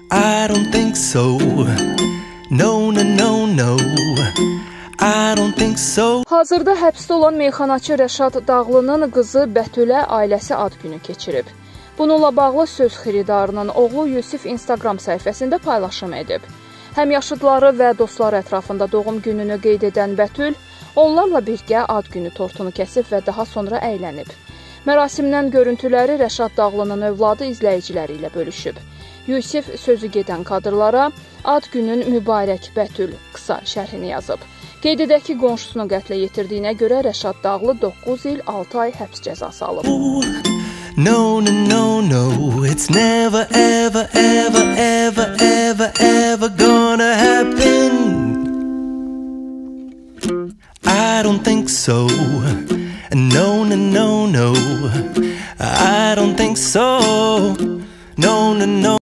I don't think so. No, no, no, no. I don't think so. Hazırda həbsdə olan meyxanaçı Rəşad Dağlının qızı Bətülə ailəsi ad günü keçirib. Bununla bağlı söz xiridarının oğlu Yusif Instagram səhifəsində paylaşım edib. Həmyaşıdları və dostları ətrafında doğum gününü qeyd edən Bətül, onlarla birgə ad günü tortunu kəsib və daha sonra əylənib. Mərasimdən görüntüləri Rəşad Dağlının övladı izləyiciləri ilə bölüşüb. Yusif sözü gedən kadrlara ad günün mübarək Bətül qısa şərhini yazıb. Qeyd edək ki, qonşusunu qətlə yetirdiyinə görə Rəşad Dağlı 9 il 6 ay həbs cəzası alıb. No, no, no, no, it's never, ever, ever, ever, ever, ever gonna happen. I don't think so. No, no, no, no, I don't think so. No, no, no.